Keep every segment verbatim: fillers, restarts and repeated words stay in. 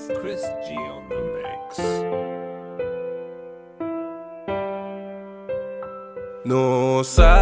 Chris G on the mix. No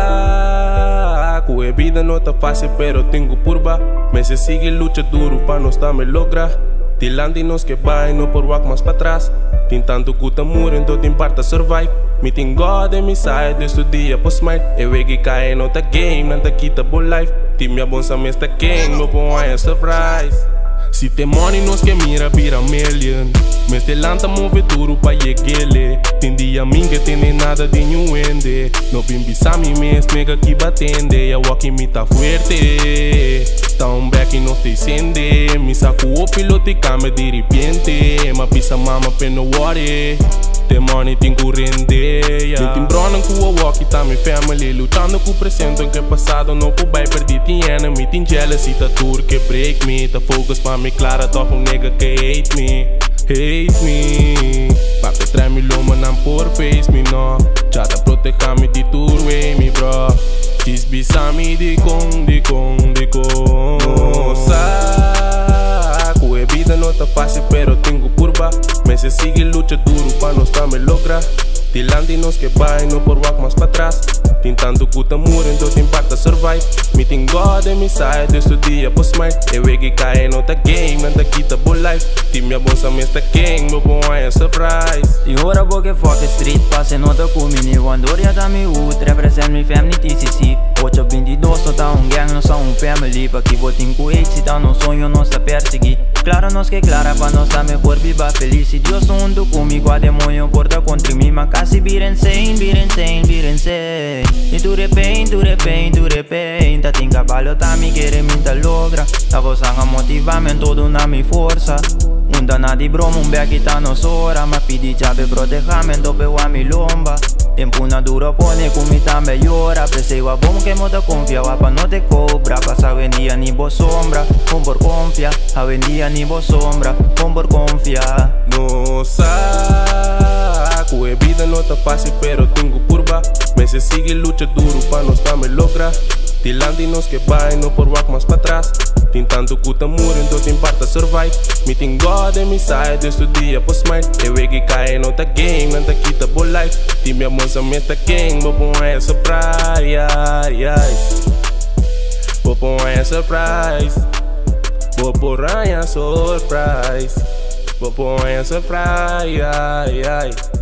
saco, a vida não tá fácil, pero tenho curva. Mas se sigue luta duro para nós também logra. Tilandi nos que vai, não por walk mais para trás. Tem tanto que tá morrendo, tem parte survive. Me tem God em me side, desde o dia post smite. Eu que cai no tá game, não tá quita boa life. Tem minha bonsa mas tá king, meu bom é surprise. Se tem money nos que mira vira million. Mas te lanta move duro pa yegele. Tem dia minha tem nem nada de new ende. No bimbi sami mes nega que batende. Ya walk me tá fuerte. Tão back no te sende. Me saco o piloto e cama de repente. Ma pisa mama pena worry. Tem money tem corrente. Tem timbrona com o walk tá minha family. Lutando com o presente que passado não por bem perdi. Tem enemy, tem jealousy, tá tour que break me. Tá focus pra me clara, tô com nega que hate me. Hate me. Papi trai me loma não por face me no. Já tá proteger me de tour way me bro. Diz bisami de com, de com, de com. No saco, a vida não tá fácil pero tenho curva. Mas se sigue luta duro para nós também logra. Tilandi nos que vai, não por walk mais para trás. Tem tanto que tá morrendo, tem parte survive. Me tem God em me side, desde o dia post smite. Eu que cai no tá game, não tá quita boa life. Tem minha bonsa mas tá king, meu bom é surprise. E ora boa que fuck street, passe nota com mini. Wandoria da mi ut, represent mi family T C C. oito vinte e dois, não tá um gang, não são um family. Pa que votem com eight, se tá no sonho, não está perseguir. Claro, nós que clara, pa nós tá me por viva feliz. Se Deus não anda comigo, a demônio porta contra mim. Mas casi bir insane, bir insane, bir insane. E tu repente, tu repente, tu repente. Tá tem caballo, tá me querer, me tá logra. Tá você a motivamento, todo na minha força. Um danado de bromo, um beck tá nos hora. Mas pedi chave, protegamento, peu a mi lomba. Tempo na dura, pone comi tá melhora. Pensei a bom que mo te confia, pa não te cobra. Passa a dia ni bo sombra, com por confia. A dia ni bo sombra, com por confia. No saco, a vida não tá fácil pero tenho curva. Mas se sigue luta duro para nós também logra. Tilandi nos que vai, não por walk mais para trás. Tem tanto que tá morrendo, tem parte survive. Me tem God em me side, desde o dia post smite. Eu que cai no tá game, não tá quita boa life. Tem minha moça mas tá king, meu bom é surprise. Meu bom é surprise. Meu bom é surprise. Meu bom é surprise.